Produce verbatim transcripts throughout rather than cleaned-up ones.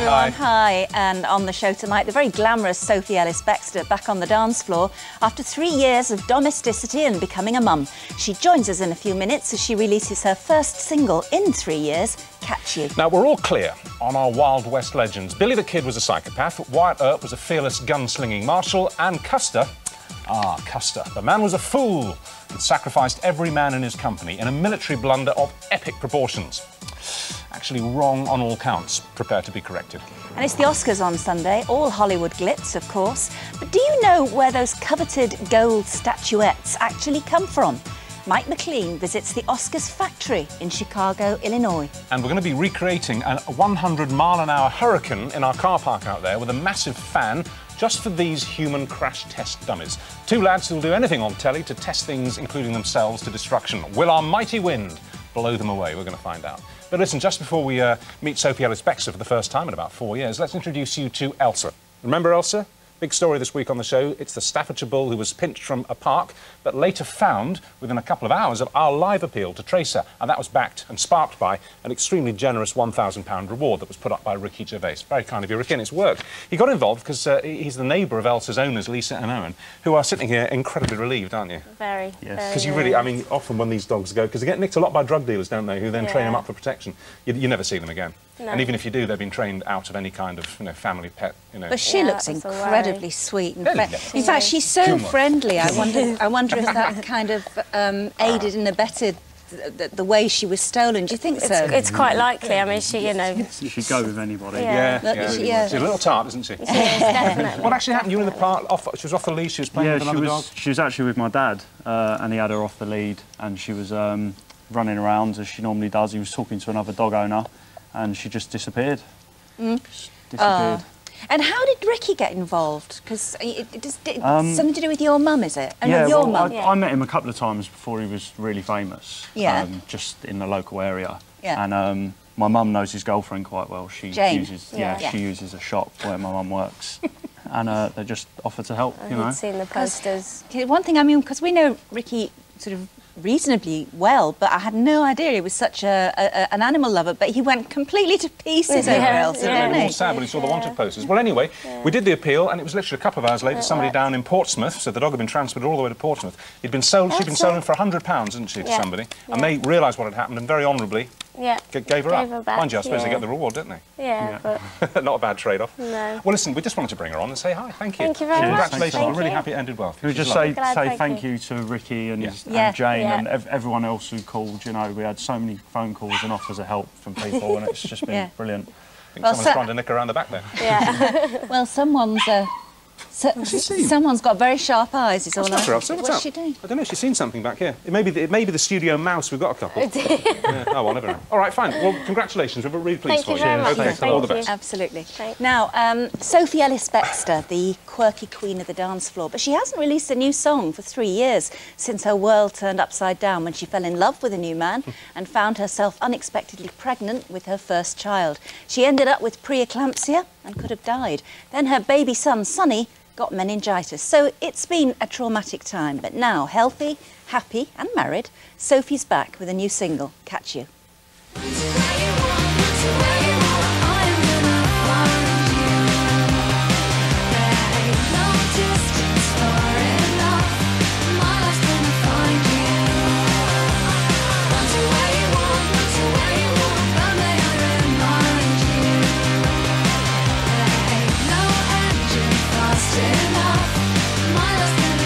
everyone. Hi. Hi. And on the show tonight, the very glamorous Sophie Ellis-Bextor back on the dance floor after three years of domesticity and becoming a mum. She joins us in a few minutes as she releases her first single in three years, Catch You. Now, we're all clear on our Wild West legends. Billy the Kid was a psychopath, Wyatt Earp was a fearless gunslinging marshal, and Custer, ah, Custer, the man was a fool and sacrificed every man in his company in a military blunder of epic proportions. Actually wrong on all counts. Prepare to be corrected. And it's the Oscars on Sunday, all Hollywood glitz, of course. But do you know where those coveted gold statuettes actually come from? Mike McLean visits the Oscars factory in Chicago, Illinois. And we're going to be recreating a one hundred mile an hour hurricane in our car park out there with a massive fan just for these human crash test dummies. Two lads who will do anything on telly to test things, including themselves, to destruction. Will our mighty wind blow them away? We're going to find out. But listen, just before we uh, meet Sophie Ellis-Bextor for the first time in about four years, let's introduce you to Elsa. Remember Elsa? Big story this week on the show. It's the Staffordshire bull who was pinched from a park, but later found within a couple of hours of our live appeal to trace her. And that was backed and sparked by an extremely generous one thousand pound reward that was put up by Ricky Gervais. Very kind of you, Ricky, and it's worked. He got involved because uh, he's the neighbour of Elsa's owners, Lisa and Owen, who are sitting here incredibly relieved, aren't you? Very. Yes. Because you really, I mean, often when these dogs go, because they get nicked a lot by drug dealers, don't they, who then yeah. train them up for protection. You, you never see them again. No. And even if you do, they've been trained out of any kind of, you know, family pet, you know. But she yeah, looks incredibly sweet and friendly. Yeah. In fact, she's so friendly. I wonder, I wonder if that kind of um, aided and abetted the, the way she was stolen. Do you think it's, so? It's quite likely. I mean, she, you know... She'd go with anybody. Yeah. Yeah, yeah. She, yeah. She's a little tart, isn't she? She is, definitely. What actually happened? You were in the park, off, she was off the leash, she was playing yeah, with another she was, dog? she was actually with my dad, uh, and he had her off the lead, and she was um, running around as she normally does. He was talking to another dog owner, and she just disappeared. Mm. Just disappeared. Uh. And how did Ricky get involved? Because it, it, it, it, um, something to do with your mum, is it? Oh, yeah, no, your well, mum. I, Yeah. I met him a couple of times before he was really famous. Yeah. Um, just in the local area. Yeah. And um, my mum knows his girlfriend quite well. She Jane. uses, Yeah. yeah, Yeah. she uses a shop where my mum works, and uh, they just offered to help. You know. I'd seen the posters. One thing, I mean, because we know Ricky sort of reasonably well, but I had no idea he was such a, a an animal lover. But he went completely to pieces Yeah. over Elsa, Yeah. didn't All he? sad when he saw the Yeah. wanted posters. Well, anyway, Yeah. we did the appeal, and it was literally a couple of hours later. It Somebody worked. down in Portsmouth, so the dog had been transferred all the way to Portsmouth. He'd been sold. She'd been That's sold it. him for a hundred pounds, didn't she, to Yeah. somebody? Yeah. And they realised what had happened, and very honourably Yeah. g gave her Gave up. her back, Mind you, I suppose they yeah. get the reward, didn't they? Yeah, Yeah. but... Not a bad trade-off. No. Well, listen, we just wanted to bring her on and say hi. Thank you. Thank you very Cheers. much. Congratulations. Thank We're really you. happy it ended well. Can we She's just lovely. say, Glad, say thank thank you. you to Ricky and, Yeah. his, Yeah. and Jane Yeah. and ev everyone else who called. You know, we had so many phone calls and offers of help from people, and it's just been Yeah. brilliant. I think Well, someone's so- trying to nick her around the back there. Yeah. Well, someone's uh, so, she seen? someone's got very sharp eyes. Is all What's I. her, Elsa? What's What's up? she doing? I don't know. She's seen something back here. It may be the, it may be the studio mouse. We've got a couple. yeah. Oh, well, never know. All right, fine. Well, congratulations. We're really pleased Thank for you you. very much. Okay, Thank all the you. best. Absolutely. Thanks. Now, um, Sophie Ellis-Bextor, the quirky queen of the dance floor, but she hasn't released a new song for three years since her world turned upside down when she fell in love with a new man and found herself unexpectedly pregnant with her first child. She ended up with preeclampsia and could have died. Then her baby son, Sonny, got meningitis. So it's been a traumatic time, but now, healthy, happy and married, Sophie's back with a new single, Catch You.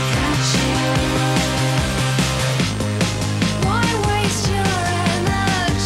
Why waste your energy?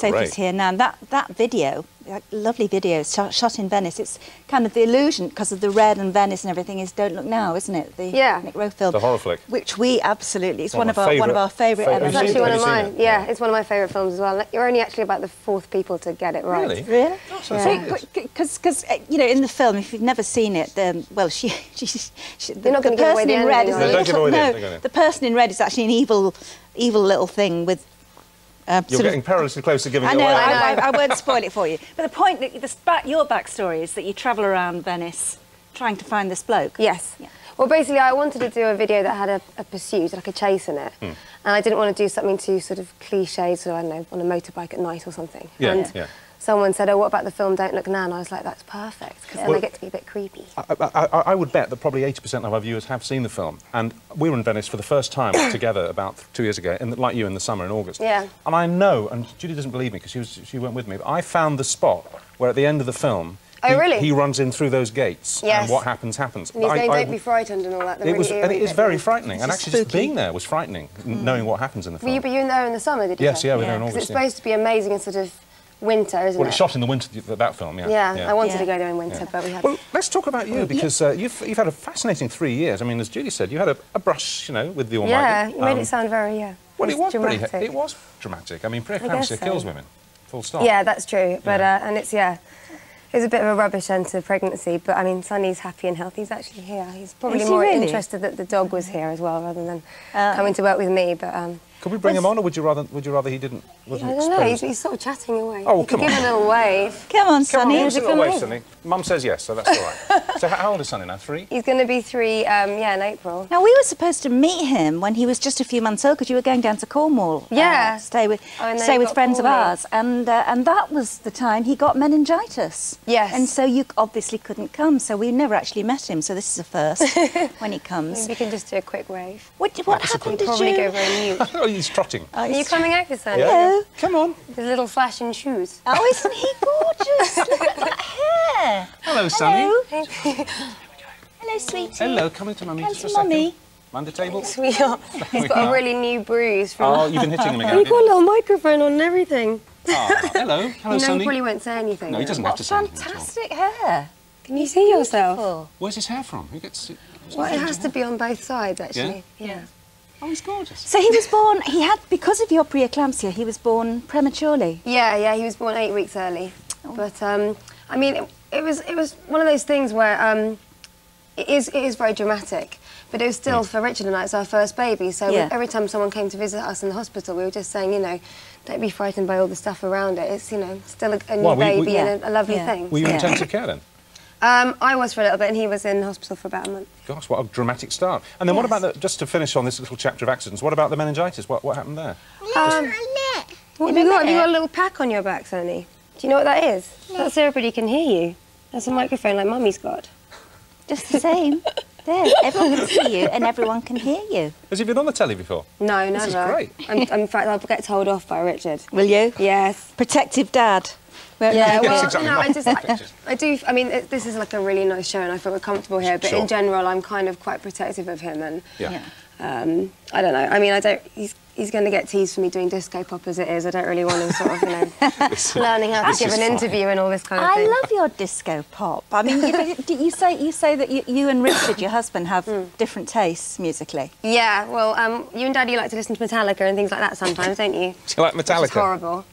Sophie's great. here now. And that, that video, like, lovely video, shot, shot in Venice. It's kind of the illusion, because of the red and Venice and everything, is Don't Look Now, isn't it? The Yeah. Nick Rowe film. The horror flick. Which we absolutely, it's One one, of of my our, one of favourite- our favourite favourite- ever. It's Have you actually seen one it? of Have you mine. seen it? Yeah, Yeah. it's one of my favourite films as well. You're only actually about the fourth people to get it right. Really? Really? So Yeah. Because, because you know, in the film, if you've never seen it, then, well, she, she, she the, You're not the gonna give away person the in ending, red are is you? a No, don't give little, away the no, ending, don't you? the person in red is actually an evil, evil little thing with. Uh, You're sort getting of, perilously close to giving I it know, away. I, I, I won't spoil it for you. But the point, that the, back, your backstory is that you travel around Venice trying to find this bloke. Yes. Yeah. Well, basically, I wanted to do a video that had a, a pursuit, like a chase in it. Hmm. And I didn't want to do something too sort of cliched, so I don't know, on a motorbike at night or something. Yeah, and yeah. someone said, oh, what about the film Don't Look Now? And I was like, that's perfect, because then Well- I get to be a bit creepy. I, I, I- I would bet that probably eighty percent of our viewers have seen the film. And we were in Venice for the first time together about two years ago, in the, like you, in the summer in August. Yeah. And I know, and Judy doesn't believe me because she, was, she went with me, but I found the spot where at the end of the film, Oh, he, really? he runs in through those gates, Yes. and what happens, happens. And he's I- going, I- don't be frightened and all that. the It really was, and eerie it is bit, very yeah. frightening, and It's actually just spooky. being there was frightening, n knowing what happens in the Were you, film. were you there in the summer, did you Yes, say? yeah, we were there in Yeah. Because August. it's yeah. supposed to be amazing in sort of winter, isn't Well, it? it's shot in the winter, th- that film, yeah. Yeah, I wanted Yeah. to go there in winter, but we had... Well, let's talk about you, because uh, you've, you've had a fascinating three years. I mean, as Judy said, you had a, a brush, you know, with the Almighty. yeah, you made Um, it sound very, yeah. Well, it was dramatic. pretty. It was dramatic. I mean, guess preeclampsia so. kills women. Full stop. Yeah, that's true. But Yeah. uh, and it's yeah, it was a bit of a rubbish end to pregnancy. But I mean, Sonny's happy and healthy. He's actually here. He's probably Is he more really? interested that the dog was here as well, rather than Uh, coming to work with me. But um, Could we bring Was- him on, or would you rather? Would you rather he didn't? I Wasn't don't know. He's, exposed? he's sort of chatting away. Oh, you come could on. give him a little wave. Come on, Come on, Sonny. give us a little come wave, on. Sonny. Mum says yes, so that's all right. So how old is Sonny now? Three? He's going to be three. Um, yeah, in April. Now, we were supposed to meet him when he was just a few months old, because you were going down to Cornwall. Yeah. Uh, stay with, Oh, and then stay he with got friends of poorly. ours. And, uh, and that was the time he got meningitis. Yes. And so you obviously couldn't come, so we never actually met him. So this is a first when he comes. Maybe we can just do a quick wave. What, what happened? Did Probably you... go very mute. Oh, he's trotting. Oh, Are you he's- coming over, Sonny? Hello. Come on. His little flashing shoes. Oh, isn't he gorgeous? Look at that hair. Hello, Sonny. Hello. Hello, sweetie. Hello, come into mummy Come just to a second. mummy. Under table. Sweetheart. He's got a really new bruise from... Oh, you've been hitting him again. You've got a little microphone on and everything. Oh, hello. Hello, You know, Sonny. he probably won't say anything. No, he though. doesn't have What to say anything at all. fantastic hair. Can you see yourself? Oh. Where's his hair from? Who gets it? Well, it has to be on both sides, actually. Yeah. Oh, he's gorgeous. So he was born, he had, because of your preeclampsia, he was born prematurely. Yeah, yeah, he was born eight weeks early. But, um, I mean, it, it was it was one of those things where um, it, is, it is very dramatic, but it was still, for Richard and I, it's our first baby, so we- Yeah. every time someone came to visit us in the hospital, we were just saying, you know, don't be frightened by all the stuff around it. It's, you know, still a, a new Well, we- we- baby Yeah. and a, a lovely Yeah. thing. Were you in Yeah. intensive care then? Um, I was for a little bit, and he was in hospital for about a month. Gosh, what a dramatic start. And then what Yes. about, the, just to finish on this little chapter of accidents, what about the meningitis? What, what happened there? Um, what have you got? Have you got a little pack on your back, Sonny? Do you know what that is? That's so everybody can hear you. That's a microphone like Mummy's got. Just the same. There, everyone can see you and everyone can hear you. Has he been on the telly before? No, This never. is great. I'm, I'm, in fact, I'll get told off by Richard. Will you? Yes. Protective dad. Won't Yeah, like well, it. exactly no, I right. just, I, I do, I mean, it, this is like a really nice show and I feel we're comfortable here, but Sure. in general, I'm kind of quite protective of him and, Yeah. Yeah. um, I don't know, I mean, I don't, he's, he's going to get teased for me doing disco pop as it is. I don't really want him sort of, you know, learning how to This give is an fine. interview and all this kind of I thing. love your disco pop. I mean, you, do you say you say that you, you and Richard, your husband, have Hmm. different tastes musically. Yeah, well, um, you and Daddy like to listen to Metallica and things like that sometimes, don't you? Do you like Which is Metallica? horrible.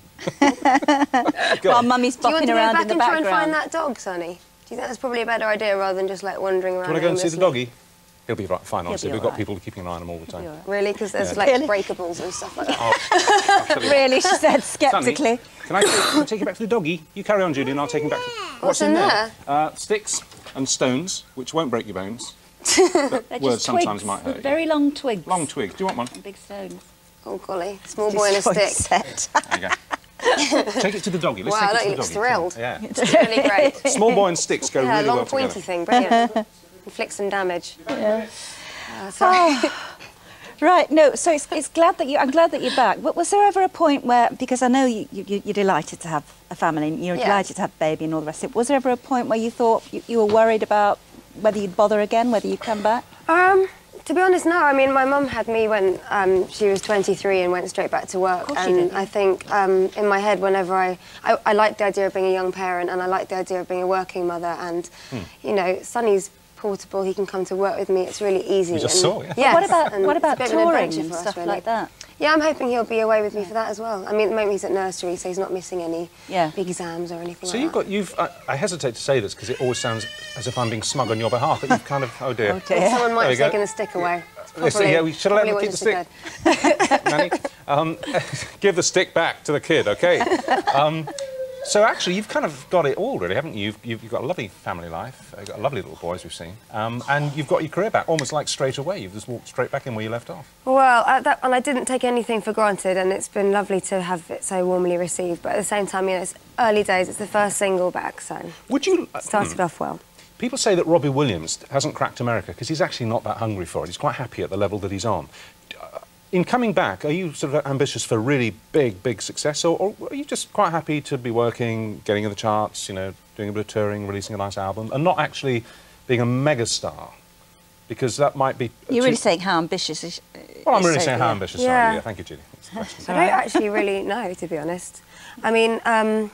While Mummy's Do you want bopping to go around back in the and try and background. find that dog, Sonny? Do you think that's probably a better idea rather than just like wandering around? Do you want to go and see the aimlessly? doggy? He'll be right, fine, honestly. be We've all got right. people keeping an eye on him all the time. You're right. Really? Because there's Yeah. like Really? breakables and stuff like that. Oh, Really, she said Sonny, sceptically. can I take, can I take you back to the doggy? You carry on, Judy, and I'll take him back to... What's in there? Uh, sticks and stones, which won't break your bones. But They're words just sometimes twigs, might hurt you. very long twigs. Long twig. Do you want one? And big stones. Oh, golly. Small boy and a This stick. voice set. There you go. Take it to the doggy. Let's Wow, take it look, to he the looks doggy. Come on. thrilled. Yeah. It's really great. Small boy and sticks go Yeah, really long well pointy together. thing. Brilliant. Inflict some damage. Yeah. Uh, sorry. Right, no, so it's, it's glad that you, I'm glad that you're back. But was there ever a point where, because I know you, you, you're delighted to have a family, and you're Yeah. delighted to have a baby and all the rest of it, was there ever a point where you thought you, you were worried about whether you'd bother again, whether you'd come back? Um, To be honest, no. I mean, my mum had me when um, she was twenty-three and went straight back to work. Of course she and did, yeah. I think um, in my head, whenever I, I... I like the idea of being a young parent, and I like the idea of being a working mother, and, Hmm. you know, Sonny's portable, he can come to work with me, it's really easy. We just and, saw, yeah. Yes, What about and what it's a about bit of an touring adventure and for us, stuff really. like that? Yeah, I'm hoping he'll be away with me for that as well. I mean, at the moment he's at nursery, so he's not missing any Yeah. big exams or anything So like you've that. got, you've, I, I hesitate to say this because it always sounds as if I'm being smug on your behalf, but you've kind of, oh dear. Oh dear. Someone might There have we go. taken the stick away. It's Yes, probably- yeah, we should have let probably him keep the what stick. just occurred. Nanny, um, give the stick back to the kid, OK? Um, so actually, you've kind of got it all, really, haven't you? You've, you've, you've got a lovely family life, you've got a lovely little boy, as we've seen, um, and you've got your career back, almost like straight away. You've just walked straight back in where you left off. Well, at that, and I didn't take anything for granted, and it's been lovely to have it so warmly received. But at the same time, you know, it's early days. It's the first single back, so Would you... Uh, started off well. People say that Robbie Williams hasn't cracked America because he's actually not that hungry for it. He's quite happy at the level that he's on. Uh, In coming back, are you sort of ambitious for really big, big success, or, or are you just quite happy to be working, getting in the charts, you know, doing a bit of touring, releasing a nice album, and not actually being a megastar? Because that might be... You're too- really saying how ambitious is... Well, I'm is really so- saying how yeah. ambitious Yeah. are you? Yeah, thank you, Judy. That's the question. I don't actually really know, to be honest. I mean, um,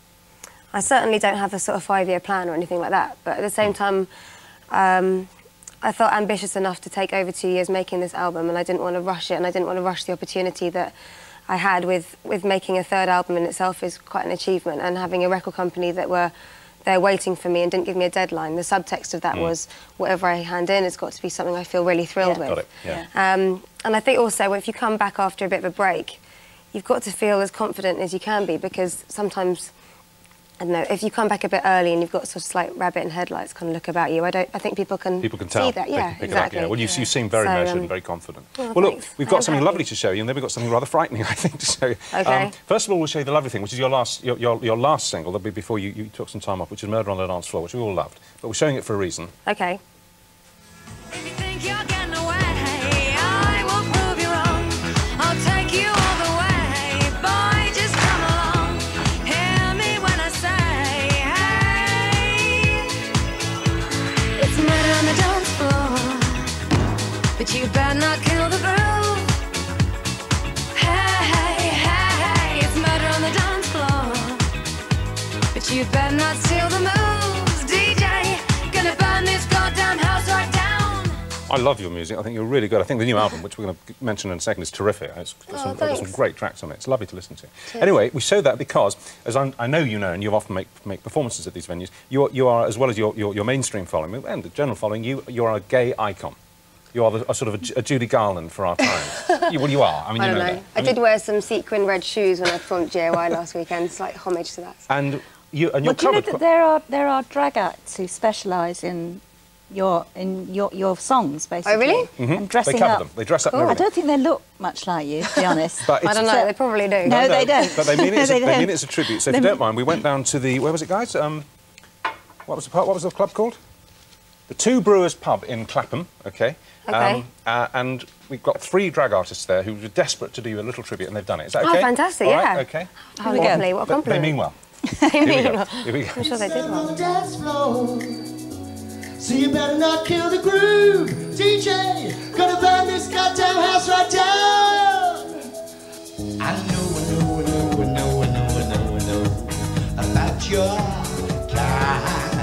I certainly don't have a sort of five-year plan or anything like that. But at the same time, um, I felt ambitious enough to take over two years making this album, and I didn't want to rush it, and I didn't want to rush the opportunity that I had with, with making a third album in itself is quite an achievement, and having a record company that were there waiting for me and didn't give me a deadline. The subtext of that Mm. was whatever I hand in has got to be something I feel really thrilled Yeah. with. Got it, yeah. Um, and I think also if you come back after a bit of a break, you've got to feel as confident as you can be, because sometimes, I don't know, if you come back a bit early and you've got sort of slight rabbit in headlights kind of look about you, I don't. I think people can People can tell. see that. They Yeah, can pick exactly. it up, yeah. Well, you, you seem very So, measured um, and very confident. well, Well, look, thanks. we've I got am something happy. lovely to show you, and then we've got something rather frightening, I think, to show you. Okay. Um, first of all, we'll show you the lovely thing, which is your last, your, your, your last single. That'll be before you, you took some time off, which is Murder on the Dance Floor, which we all loved. But we're showing it for a reason. Okay. If you think you're getting away, I will prove you wrong. I'll take you all the way. Boy, just come along. Hear me when I say, hey. It's murder on the dance floor, but you better not kill the groove. Hey, hey, hey, it's murder on the dance floor, but you better not steal the moves. D J, gonna burn this goddamn house right down. I love your music. I think you're really good. I think the new album, which we're going to mention in a second, is terrific. It's got, Oh, some, got some thanks. great tracks on it. It's lovely to listen to. Anyway, we show that because, as I'm, I know you know, and you often make, make performances at these venues, you are, you are, as well as your, your, your mainstream following and the general following, you, you are a gay icon. You are the, a sort of a, Ju- a Judy Garland for our time. you, well, you are. I mean, I you don't know, know. that. I, mean, did wear some sequin red shoes when I performed at G O I last weekend. It's like homage to that. And you and you're Well, do you know covered. that quite- there are there are drag acts who specialise in your in your your songs, basically. really? And they dressing cover up. them. They dress up. Cool. and I everything. don't think they look much like you, to be honest. But I it's- don't know. They probably do. No, they don't. But they mean it. As a, They they mean don't. it as a tribute. So if They you mean- don't mind, we went down to the where was it, guys? Um, what was the pub? What was the club called? The Two Brewers Pub in Clapham. Okay. Okay. uh, and we've got three drag artists there who were desperate to do you a little tribute, and they've done it. Is that Oh, okay? fantastic, All right, yeah. Okay. How we go. lovely. What a But they compliment. mean well. They Here we mean go. well. Here we go. I'm sure they did on well. the dance floor. So you better not kill the groove, D J. Gonna burn this goddamn house right down. I know, I know, I know, I know, I know, I know, I know about your kind.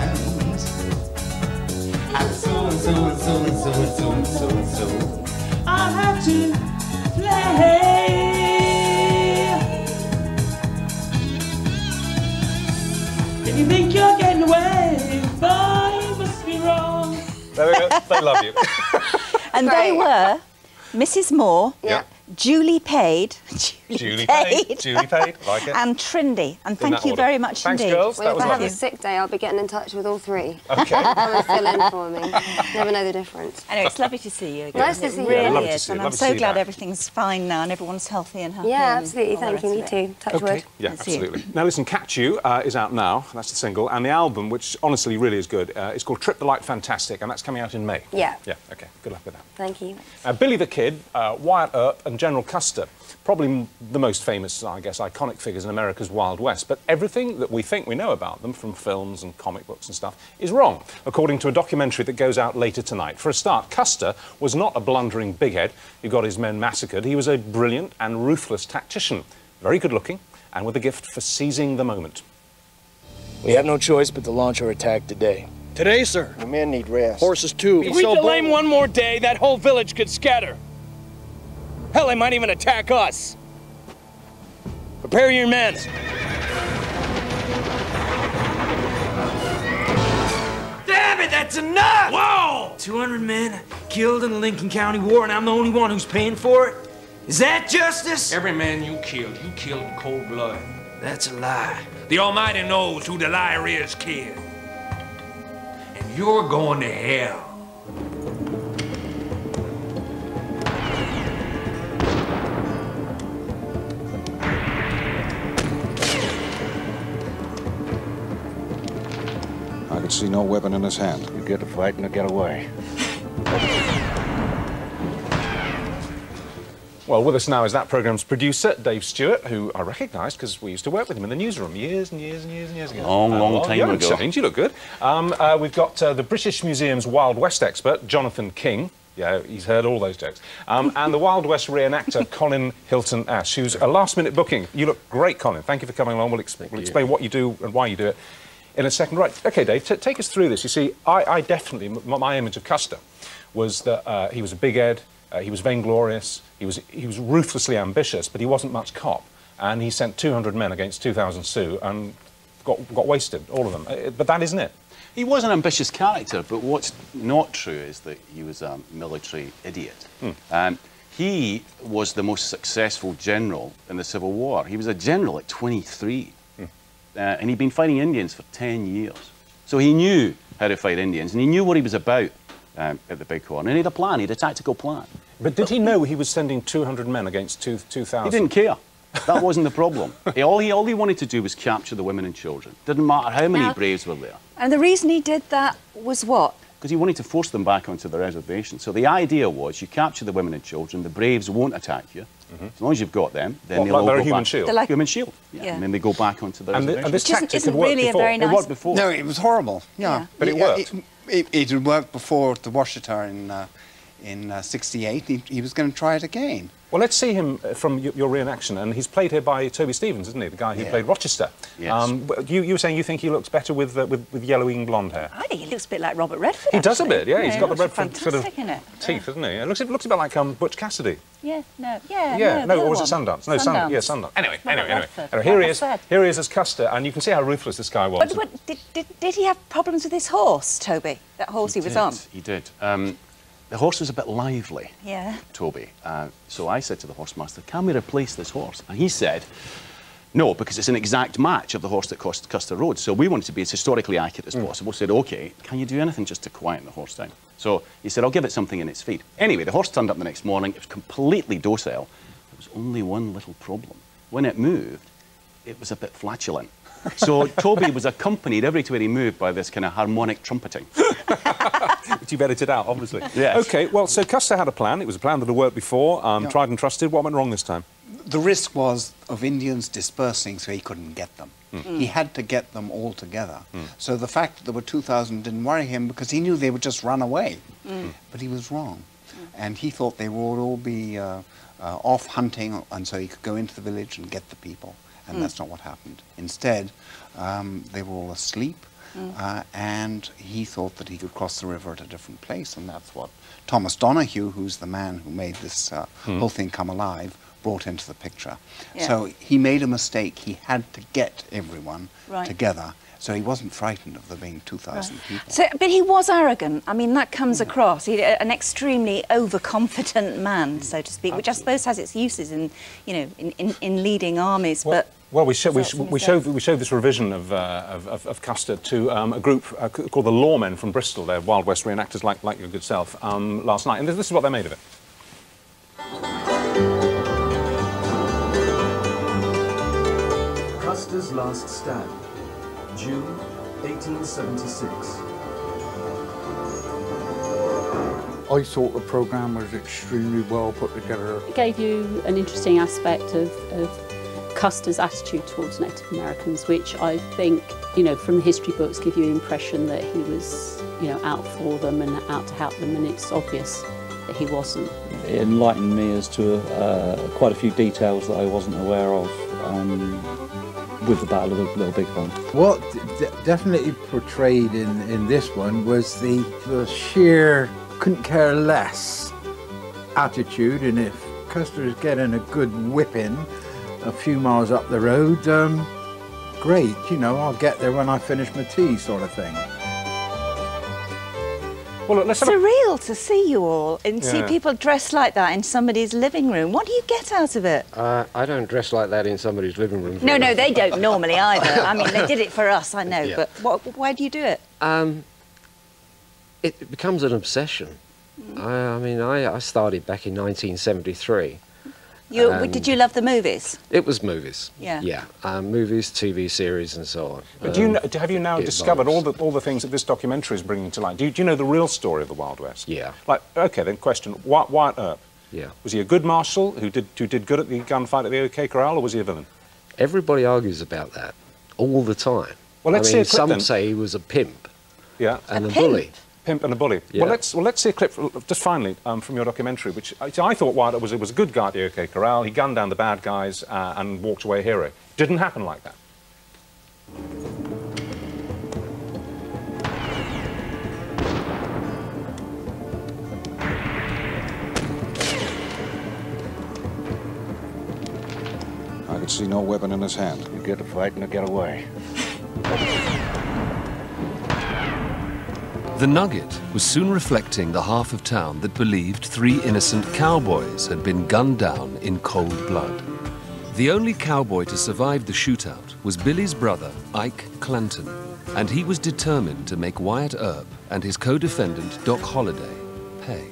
And so and so and so and so and so and so and so. I have to play. If you think you're getting away, boy, you must be wrong. There we go. They love you. And they Great. were Missus Moore, Yeah. Julie Paid, Julie Paid. Julie Paid. Like it. and Trindy. And In thank that you order. very much Thanks, indeed. girls. Well, That if was I have lovely. a sick day, I'll be getting in touch with all three. Okay. Come and fill in for me. Never know the difference. Anyway, it's lovely to see you again. Nice to It see you. really Yeah, lovely to is. see you. And I'm Lovely to so see you glad back. everything's fine now and everyone's healthy and happy. Yeah, and absolutely. all the Thank you. rest Me of it. too. Touch Okay. wood. Yeah, That's you. absolutely. Now listen, Catch You uh, is out now. That's the single, and the album, which honestly really is good, uh, is called Trip the Light Fantastic, and that's coming out in May. Yeah. Yeah. Okay. Good luck with that. Thank you. Uh, Billy the Kid, uh, Wyatt Earp, and General Custer, probably m the most famous, I guess, iconic figures in America's Wild West, but everything that we think we know about them from films and comic books and stuff is wrong, according to a documentary that goes out later tonight. For a start, Custer was not a blundering bighead who got his men massacred. He was a brilliant and ruthless tactician, very good-looking, and with a gift for seizing the moment. We have no choice but to launch our attack today. Today, sir? The men need rest. Horses, too. If we delay him one more day, that whole village could scatter. Hell, they might even attack us. Prepare your men. Damn it, that's enough! Whoa! two hundred men killed in the Lincoln County War, and I'm the only one who's paying for it? Is that justice? Every man you killed, you killed in cold blood. That's a lie. The Almighty knows who the liar is, kid. And you're going to hell. I could see no weapon in his hand. You get to fighting or get away. Well, with us now is that programme's producer, Dave Stewart, who I recognised because we used to work with him in the newsroom years and years and years and years ago. Long, long well, time you haven't ago. changed, you look good. Um, uh, we've got uh, the British Museum's Wild West expert, Jonathan King. Yeah, he's heard all those jokes. Um, and the Wild West reenactor, Colin Hilton Ash, who's a last-minute booking. You look great, Colin. Thank you for coming along. We'll, ex we'll explain what you do and why you do it in a second. Right, OK, Dave, t take us through this. You see, I, I definitely, m my image of Custer was that uh, he was a big Ed, uh, he was vainglorious, he was, he was ruthlessly ambitious, but he wasn't much cop. And he sent two hundred men against two thousand Sioux and got, got wasted, all of them. Uh, but that isn't it. He was an ambitious character, but what's not true is that he was a military idiot. Hmm. Um, he was the most successful general in the Civil War. He was a general at twenty-three, hmm. uh, and he'd been fighting Indians for ten years. So he knew how to fight Indians, and he knew what he was about um, at the Bighorn, and he had a plan, he had a tactical plan. But did he know he was sending two hundred men against two thousand? He didn't care. That wasn't the problem. he, all, he, all he wanted to do was capture the women and children. Didn't matter how many Now- braves were there. And the reason he did that was what? Because he wanted to force them back onto the reservation. So the idea was you capture the women and children, the braves won't attack you. Mm-hmm. As long as you've got them, then What, they'll like all they're a go human back. shield? They're like- Human shield, yeah. Yeah. And then they go back onto the And, the, reservation. and this Which isn't- tactic isn't had worked really a before. very It nice- worked before. No, it was horrible. Yeah, Yeah. But it Yeah, worked. It, it, it had worked before the Washita in uh, in uh, sixty-eight. He, he was going to try it again. Well, let's see him uh, from your, your reenaction, and he's played here by Toby Stevens, isn't he? The guy who Yeah. played Rochester. Yes. Um, but you, you were saying you think he looks better with, uh, with, with yellowing blonde hair? I think he looks a bit like Robert Redford. He does a actually. bit, yeah. He's he got the looks Redford sort of fantastic in it. teeth, doesn't he? It looks, it looks a bit like um, Butch Cassidy. Yeah, no, yeah, Yeah, no, no, the or was it other one. Sundance? No, Sun, Sundance. yeah, Sundance. Anyway, Robert anyway, anyway. Redford, anyway here like he I is. said. Here he is as Custer, and you can see how ruthless this guy was. But, but did, did, did he have problems with his horse, Toby? That horse he, was did, on? He did. Um, the horse was a bit lively, Yeah. Toby. Uh, so I said to the horsemaster, can we replace this horse? And he said, no, because it's an exact match of the horse that cost Custer rode. So we wanted to be as historically accurate as Mm. possible. Said, OK, can you do anything just to quieten the horse down? So he said, I'll give it something in its feet. Anyway, the horse turned up the next morning. It was completely docile. There was only one little problem. When it moved, it was a bit flatulent. So Toby was accompanied every where he moved by this kind of harmonic trumpeting. Which you've edited out, obviously. Yes. OK, well, so Custer had a plan. It was a plan that had worked before, um, Yeah. tried and trusted. What went wrong this time? The risk was of Indians dispersing, so he couldn't get them. Mm. He had to get them all together. So the fact that there were two thousand didn't worry him because he knew they would just run away. Mm. But he was wrong. And he thought they would all be uh, uh, off hunting, and so he could go into the village and get the people. And Mm. that's not what happened. Instead, um, they were all asleep, Mm. uh, and he thought that he could cross the river at a different place, and that's what Thomas Donahue, who's the man who made this uh, Hmm. whole thing come alive, brought into the picture. Yeah. So he made a mistake. He had to get everyone Right. together, so he wasn't frightened of there being two thousand people. So, but he was arrogant. I mean, that comes across. He, an extremely overconfident man, so to speak, which I suppose has its uses in, you know, in, in, in leading armies. Well, but well, we, show, we, results sh in we, his showed, death. we showed this revision of, uh, of, of, of Custer to um, a group uh, c- called the Lawmen from Bristol. They're Wild West reenactors like, like your good self um, last night. And this, this is what they made of it. Custer's Last Stand, June eighteen seventy-six. I thought the programme was extremely well put together. It gave you an interesting aspect of, of Custer's attitude towards Native Americans, which I think, you know, from the history books give you the impression that he was, you know, out for them and out to help them, and it's obvious that he wasn't. It enlightened me as to uh, quite a few details that I wasn't aware of um, with the Battle of the Little Bighorn. What d definitely portrayed in, in this one was the, the sheer couldn't care less attitude, and if Custer's getting a good whipping a few miles up the road, um, great, you know, I'll get there when I finish my tea, sort of thing. Well, look, let's have Surreal to see you all and see Yeah. people dressed like that in somebody's living room. What do you get out of it? Uh, I don't dress like that in somebody's living room. No, no, they don't normally either. I mean, they did it for us, I know, Yeah. but what, why do you do it? Um, it becomes an obsession. I, I mean, I, I started back in nineteen seventy-three. You, Um, did you love the movies? It was movies. Yeah. Yeah, um, movies, T V series, and so on. But do you Um, know, have you now it discovered all evolves. the all the things that this documentary is bringing to light? Do you, do you know the real story of the Wild West? Yeah. Like, okay, then question: Wyatt, Wyatt Earp. Yeah. Was he a good marshal who did who did good at the gunfight at the OK Corral, or was he a villain? Everybody argues about that all the time. Well, let's I see mean, a clip some then. say he was a pimp. Yeah. And a, bully. Pimp and a bully. Yeah. Well, let's well let's see a clip f- just finally um, from your documentary, which I, I thought Wyatt was was a good guy at the OK Corral. He gunned down the bad guys uh, and walked away a hero. Didn't happen like that. I could see no weapon in his hand. You get to fight and to get away. The Nugget was soon reflecting the half of town that believed three innocent cowboys had been gunned down in cold blood. The only cowboy to survive the shootout was Billy's brother, Ike Clanton, and he was determined to make Wyatt Earp and his co-defendant, Doc Holliday, pay.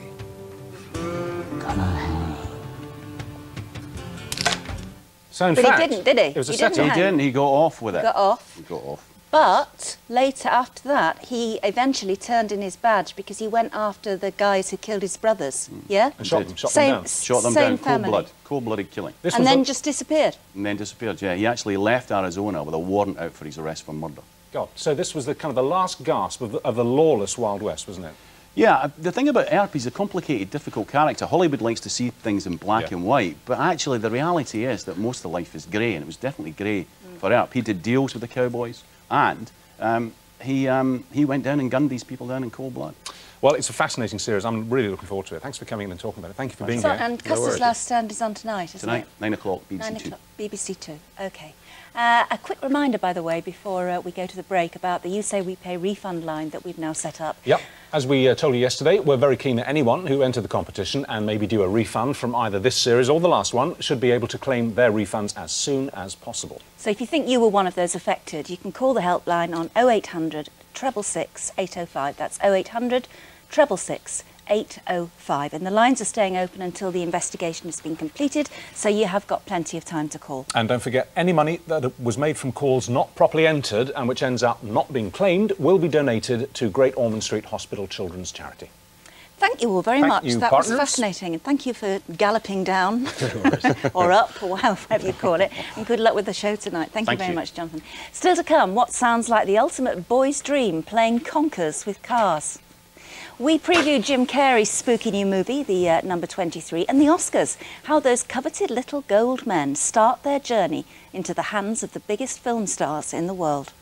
So in But he fact, didn't, did he? It was a He set. didn't He hang. didn't. He got off with it. Got off. He got off. But later after that, he eventually turned in his badge because he went after the guys who killed his brothers. Yeah? And shot them, shot same, them down. Shot them same down. Cold family. blood. Cold-blooded killing. This and was then a- just disappeared. And then disappeared. Yeah, he actually left Arizona with a warrant out for his arrest for murder. God, so this was the kind of the last gasp of the, of the lawless Wild West, wasn't it? Yeah, uh, the thing about Earp, he's a complicated, difficult character. Hollywood likes to see things in black Yeah. and white, but actually the reality is that most of life is grey, and it was definitely grey for Earp. He did deals with the cowboys, and um, he, um, he went down and gunned these people down in cold blood. Well, it's a fascinating series. I'm really looking forward to it. Thanks for coming in and talking about it. Thank you for being So, here. and Custer's Last Stand is on tonight, isn't Tonight, it? nine o'clock, B B C Nine Two. o'clock, B B C Two. OK. Uh, a quick reminder, by the way, before uh, we go to the break, about the You Say We Pay refund line that we've now set up. Yep. As we uh, told you yesterday, we're very keen that anyone who entered the competition and maybe due a refund from either this series or the last one should be able to claim their refunds as soon as possible. So if you think you were one of those affected, you can call the helpline on oh eight hundred, six six six, eight oh five. That's oh eight hundred, six six six, eight oh five. And the lines are staying open until the investigation has been completed, so you have got plenty of time to call. And don't forget, any money that was made from calls not properly entered and which ends up not being claimed will be donated to Great Ormond Street Hospital Children's Charity. Thank you all very Thank much. you, that partners. was fascinating. And thank you for galloping down or up, or however you call it. And good luck with the show tonight. Thank, Thank you very you. much, Jonathan. Still to come, what sounds like the ultimate boy's dream, playing conkers with cars. We previewed Jim Carrey's spooky new movie, the uh, number twenty-three, and the Oscars, how those coveted little gold men start their journey into the hands of the biggest film stars in the world.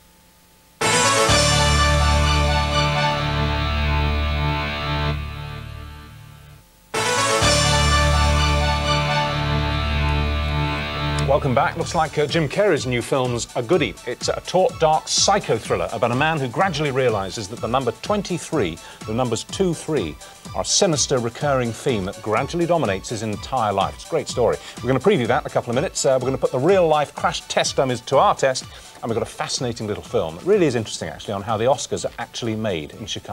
Welcome back. Looks like uh, Jim Carrey's new film's a goodie. It's a taut, dark psycho thriller about a man who gradually realises that the number twenty-three, the numbers two, three, are a sinister recurring theme that gradually dominates his entire life. It's a great story. We're going to preview that in a couple of minutes. Uh, we're going to put the real-life crash test dummies to our test, and we've got a fascinating little film that really is interesting, actually, on how the Oscars are actually made in Chicago.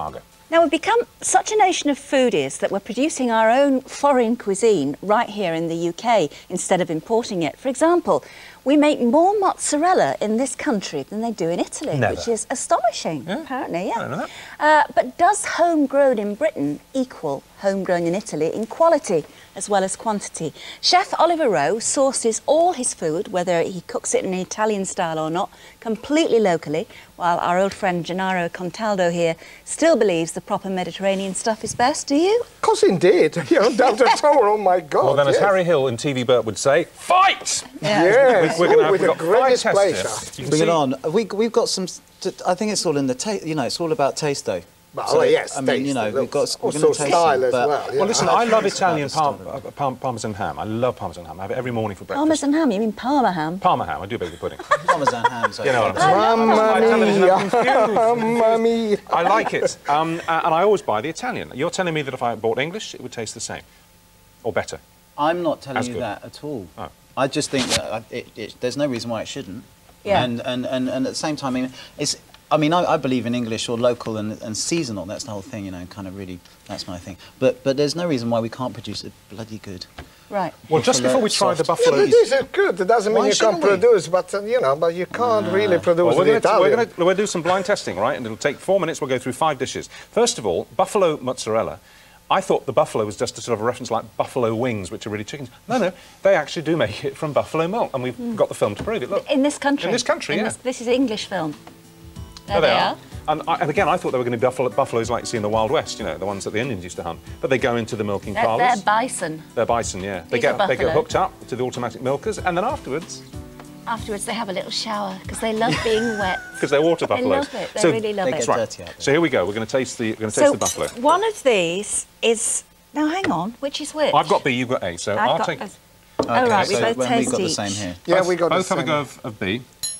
Now, we've become such a nation of foodies that we're producing our own foreign cuisine right here in the U K instead of importing it. For example, we make more mozzarella in this country than they do in Italy, Never. which is astonishing, Yeah. apparently, yeah. I don't know that. Uh, but does homegrown in Britain equal homegrown in Italy in quality as well as quantity? Chef Oliver Rowe sources all his food, whether he cooks it in an Italian style or not, completely locally, while our old friend Gennaro Contaldo here still believes the proper Mediterranean stuff is best. Do you? Of course, indeed. You know, Doctor Tower, oh my God. Well, then, as yes. Harry Hill in T V Burt would say, fight! Yeah. Yes. We're gonna have, With we've the got five greatest test pleasure. tests. You can Bring it see- on. We, we've got some. I think it's all in the taste. You know, it's all about taste, though. Well, So, yes, I mean, you taste, know, it we've got. looks We're also going to taste style them, as but- well, yeah. Well, listen, I love It's Italian about par- uh, par- parmesan ham. I love parmesan ham. I have it every morning for breakfast. Parmesan ham? You mean Parma ham? Parma ham. I do beg your pudding. Parmesan hams. You know what I'm saying? Mamma My television, I'm confused. Mamma mia. I like it. Um, uh, and I always buy the Italian. You're telling me that if I bought English, it would taste the same? Or better? I'm not telling As you good. that at all. Oh. I just think that uh, it, it, there's no reason why it shouldn't. Yeah. And, and, and, and at the same time, I mean, it's. I mean, I, I believe in English or local and, and seasonal. That's the whole thing, you know. Kind of really, that's my thing. But but there's no reason why we can't produce it bloody good. Right. Well, just Buffalo before we try the soft buffalo... Yeah, this is good. It doesn't mean Why you can't shouldn't we? produce, but, uh, you know, but you can't really produce Well, we're the going to Italian. we're gonna, we'll do some blind testing, right? And it'll take four minutes. We'll go through five dishes. First of all, buffalo mozzarella. I thought the buffalo was just a sort of a reference like buffalo wings, which are really chickens. No, no, they actually do make it from buffalo milk, and we've got the film to prove it. Look. In this country? In this country, In yeah. This, this is English film. There There they they are. are. And, I, and again, I thought they were going to be buffalo, buffaloes like you see in the Wild West, you know, the ones that the Indians used to hunt. But they go into the milking They're, parlours. they're bison. They're bison, yeah. They These are get, they get buffalo. hooked up to the automatic milkers, and then afterwards, Afterwards, they have a little shower because they love being wet. because they're water They buffaloes. love it. They really love They it. get Right. dirty out there. So here we go. We're going to taste the, we're going to So taste the buffalo. one of these is now. Hang on, which is which? I've got B, you've got A, so I've I'll got take. a- Oh right, we so both when taste we got the each. same here. Yeah, both, we got the both have a same. go of, of B.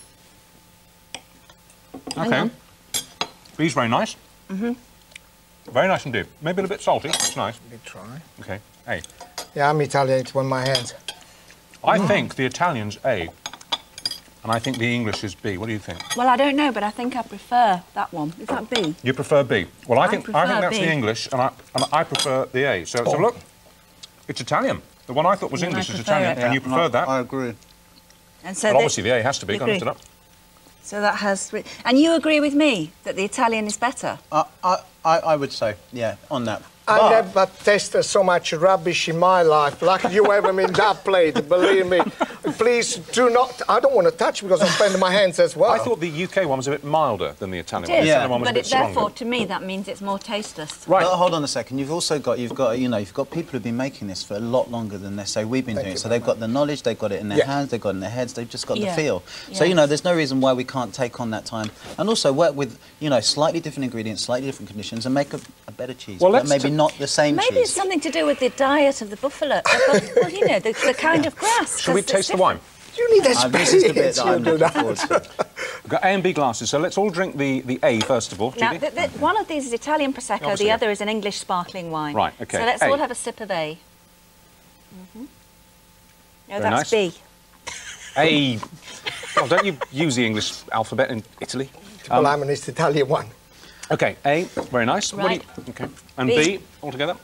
Hang Okay. on. B's very nice. Mm-hmm. Very nice indeed. Maybe a little bit salty. It's nice. Let me try. Okay. A. Yeah, I'm Italian. It's one of my hands. I think the Italian's A, and I think the English is B. What do you think? Well, I don't know, but I think I prefer that one. Is that B? You prefer B. Well, I I think I, prefer think that's B. the English, and I and I prefer the A. So, so look, it's Italian. The one I thought was And I English is prefer Italian, it. and you prefer that. I agree. And so Well, they- obviously the A has to be. you Can't mix agree? it up. So that has. Three. And you agree with me that the Italian is better? I, I, I I would say, yeah, on that. I But- never tasted so much rubbish in my life like you ever in that plate, believe me. Please do not, I don't want to touch because I'm spending my hands as well. I thought the U K one was a bit milder than the Italian It one. is, The Italian one was a but bit it, stronger. therefore, to me, that means it's more tasteless. Right. But hold on a second. You've also got, you've got, you know, you've got people who've been making this for a lot longer than they say we've been Thank doing you it. So very they've got the knowledge, they've got it in their Yeah. hands, they've got it in their heads, they've just got Yeah. the feel. So, you Yes. know, there's no reason why we can't take on that time and also work with, you know, slightly different ingredients, slightly different conditions and make a, a better cheese. Well, but let's maybe t- not the same Maybe cheese. it's something to do with the diet of the buffalo. Uh, well, you know, the, the kind of grass. Shall we 'cause it's taste the wine? You need Uh, this is the bit experience. that you I'm do looking that. forward to. We've got A and B glasses, so let's all drink the, the A first of all. Now, Judy? th th one of these is Italian Prosecco, Obviously, the yeah. other is an English sparkling wine. Right, okay. So let's A. all have a sip of A. Mm-hmm. No, Very that's nice. B. A. Well, don't you use the English alphabet in Italy? Well, I'm an East Italian one. Okay, A, very nice. What do Right. you, okay. And B. B, altogether?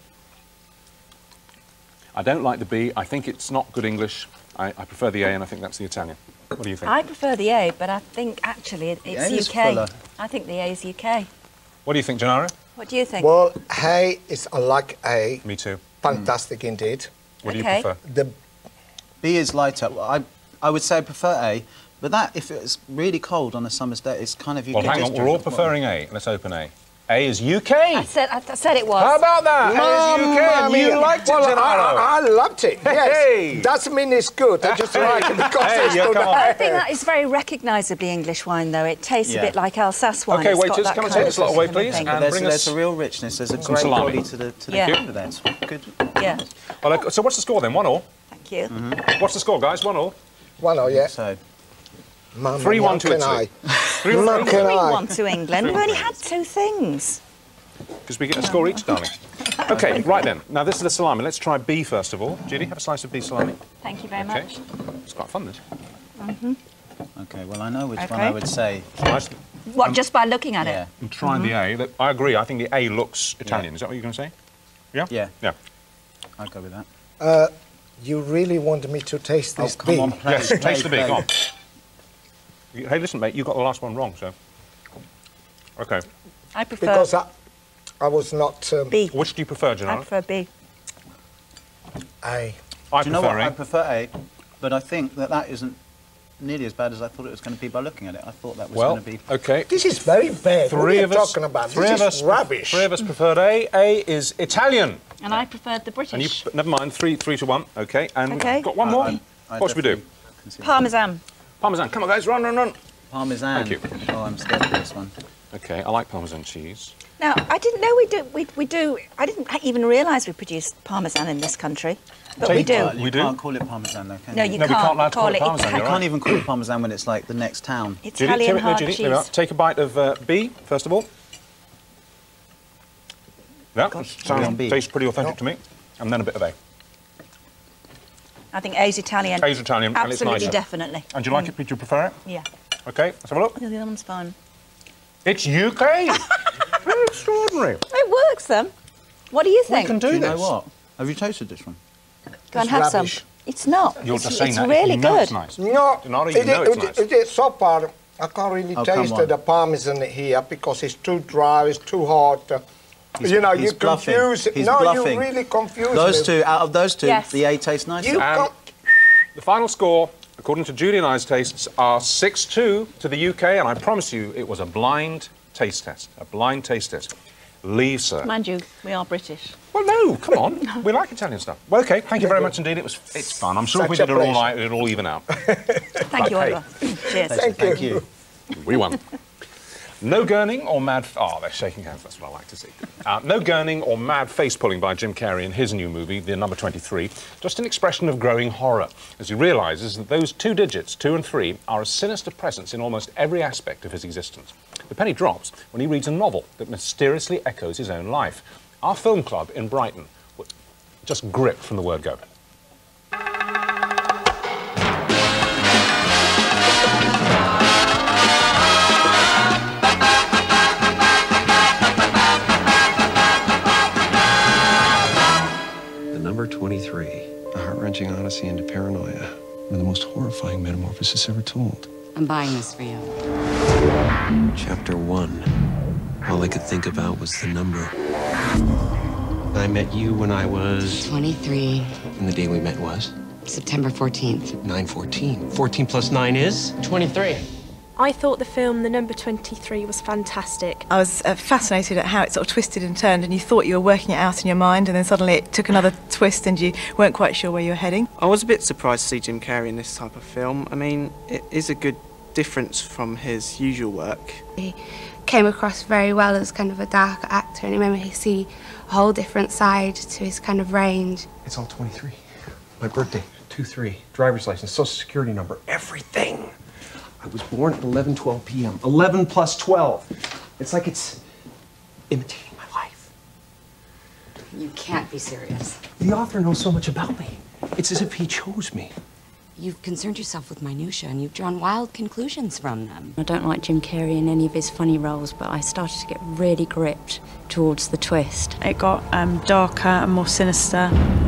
I don't like the B. I think it's not good English. I, I prefer the A, and I think that's the Italian. What do you think? I prefer the A, but I think actually it- it's A is U K. fuller. I think the A is U K. What do you think, Gennaro? What do you think? Well, A is, I like A. Me too. Fantastic indeed. What do Okay. you prefer? The B is lighter. Well, I, I would say I prefer A, but that, if it's really cold on a summer's day, it's kind of... You Well, can hang just on. We're all drink it. preferring A. Let's open A. A is U K. I said, I, I said it was. How about that? A is U K, and Mamma you mia. liked it, well, Gennaro. I, I loved it, yes. Hey. Doesn't mean it's good, I just like it because Hey, it's yeah, good. come on. I think that is very recognisably English wine, though. It tastes Yeah. a bit like Alsace wine. Okay, It's got waiters, that come and kind take of this lot away, kind of please, thing. and There's, bring there's us a real richness. There's a some great salami. body to the to the Yeah. flavor there. It's good. Yeah, Well, uh, so what's the score then? One all. thank you. What's the score, guys? One all. One, oh, yeah. So Mamma Three mia, one to can Italy. I? Three Look one. at Three I. one to England. We've only had two things. Because we get a score each, darling. Okay, right then. Now this is the salami. Let's try B first of all. Judy, have a slice of B salami. Thank you very Okay. much. It's quite fun, this. okay, well I know which one Okay. I would say. Nice. What, Um, just by looking at yeah. it? I'm trying the A. That- I agree. I think the A looks Italian. Yeah. Is that what you're going to say? Yeah? Yeah. Yeah. I'll go with that. Uh, you really want me to taste this Oh, come bee? on, play, Yes, play, taste the bee. play. Go on. You- Hey, listen, mate, you got the last one wrong, so. Okay. I prefer Because I, I was not... Um, B. Which do you prefer, I Gennaro? prefer B. A. I Do you know prefer what? A. I prefer A, but I think that that isn't nearly as bad as I thought it was going to be by looking at it. I thought that was Well, going to be... okay. This is very bad. Three what are you of us. talking about? Three this of is us. rubbish. Three of us preferred A. A is Italian. And I preferred the British. And you, never mind, three, three to one. Okay. And Okay. we've got one more. I- I what should we do? definitely consider- Parmesan. Parmesan. Come on, guys, run, run, run. Parmesan. Thank you. Oh, I'm scared of this one. Okay, I like Parmesan cheese. Now, I didn't know we do. We, we do. I didn't even realise we produced Parmesan in this country, but we do. Well, you We do? can't call it Parmesan, though, can No, you? you No, we can't can't allowed to call call it it Parmesan, You you're can't right. even call it Parmesan when it's like the next town. Judy, Italian here- no, hard Judy, cheese. here we are. Take a bite of uh, B, first of all. Yeah, Beyond sounds, B. tastes pretty authentic to me. And then a bit of A. I think A's Italian. A's Italian, and it's Absolutely, nicer. definitely. And do you like it? Did you prefer it? Yeah. Okay, let's have a look. The other one's fine. It's U K. Very extraordinary. It works, then. What do you think? We can do, Do you this. know what? Have you tasted this one? Go and It's have rubbish. some. It's not. You're it's just saying it's that. really you know good. it's nice. No, Gennaro, you it, know it, it's it, nice. it is so far. I can't really Oh, come taste on. the parmesan here because it's too dry, it's too hot. He's- you know, he's you bluffing. confuse. He's no, bluffing. you really confuse Those me. two, out of those two, Yes. the A tastes nicer. You And can't. the final score, according to Judy and I's tastes, are six two to the U K, and I promise you it was a blind taste test. A blind taste test. Leave, sir. Mind you, we are British. Well, no, come on. We like Italian stuff. Well, OK, thank you very much indeed. It was, it's fun. I'm sure if we Such did a it all pleasure. right, it'd all even out. Thank you, Okay. Oliver. Cheers. Thank, Thank you. We won. No gurning or mad... Oh, they're shaking hands. That's what I like to see. Uh, no gurning or mad face-pulling by Jim Carrey in his new movie, The Number twenty-three. Just an expression of growing horror, as he realises that those two digits, two and three, are a sinister presence in almost every aspect of his existence. The penny drops when he reads a novel that mysteriously echoes his own life. Our film club in Brighton was just gripped from the word go. The Number twenty-three, a heart-wrenching odyssey into paranoia, one of the most horrifying metamorphoses ever told. I'm buying this for you. Chapter one. All I could think about was the number. I met you when I was... twenty-three. And the day we met was? September fourteenth. nine fourteen. fourteen plus nine is? twenty-three. I thought the film The Number twenty-three was fantastic. I was uh, fascinated at how it sort of twisted and turned, and you thought you were working it out in your mind, and then suddenly it took another twist and you weren't quite sure where you were heading. I was a bit surprised to see Jim Carrey in this type of film. I mean, it is a good difference from his usual work. He came across very well as kind of a dark actor, and it made me see a whole different side to his kind of range. It's all twenty-three. My birthday, two three. Driver's license, social security number, everything. I was born at eleven twelve p m eleven plus twelve. It's like it's imitating my life. You can't be serious. The author knows so much about me. It's as if he chose me. You've concerned yourself with minutiae and you've drawn wild conclusions from them. I don't like Jim Carrey in any of his funny roles, but I started to get really gripped towards the twist. It got um, darker and more sinister.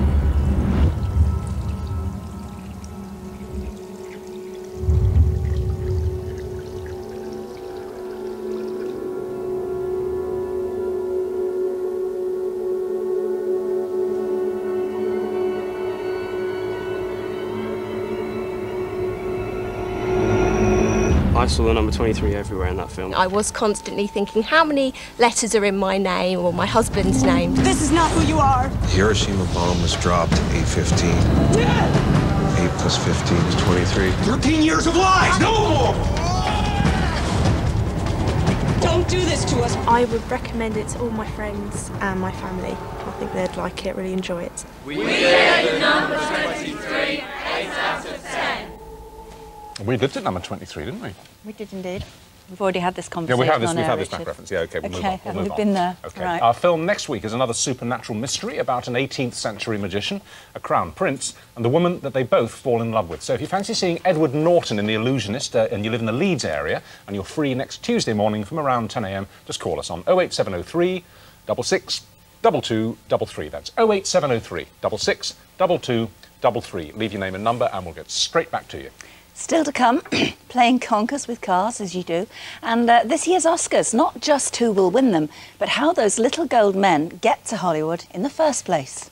I saw the number twenty-three everywhere in that film. I was constantly thinking, how many letters are in my name or my husband's name? This is not who you are. The Hiroshima bomb was dropped at eight fifteen. eight plus fifteen is twenty-three. thirteen years of lies! No more! Don't do this to us. I would recommend it to all my friends and my family. I think they'd like it, really enjoy it. We gave the number twenty-three eight out of ten. We did it number twenty-three, didn't we? We did indeed. We've already had this Yeah, conversation. we have this, on we've air, had this Richard. back reference. Yeah, OK, we'll okay, move on. We'll we've move on. been there. OK. Right. Our film next week is another supernatural mystery about an eighteenth century magician, a crown prince, and the woman that they both fall in love with. So if you fancy seeing Edward Norton in The Illusionist uh, and you live in the Leeds area and you're free next Tuesday morning from around ten a m, just call us on oh eight seven oh three, six six, two two three three. That's oh eight seven oh three, six six, two two three three. Leave your name and number and we'll get straight back to you. Still to come, playing conkers with cars, as you do. And uh, this year's Oscars, not just who will win them, but how those little gold men get to Hollywood in the first place.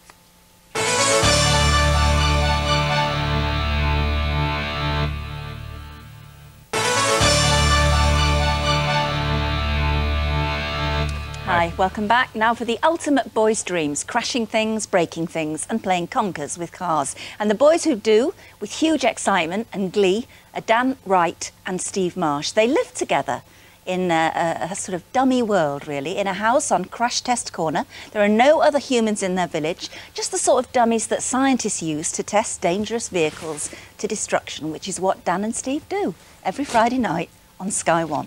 Hi, welcome back. Now for the ultimate boys' dreams, crashing things, breaking things and playing conkers with cars. And the boys who do, with huge excitement and glee, are Dan Wright and Steve Marsh. They live together in a, a, a sort of dummy world, really, in a house on Crash Test Corner. There are no other humans in their village, just the sort of dummies that scientists use to test dangerous vehicles to destruction, which is what Dan and Steve do every Friday night on Sky One.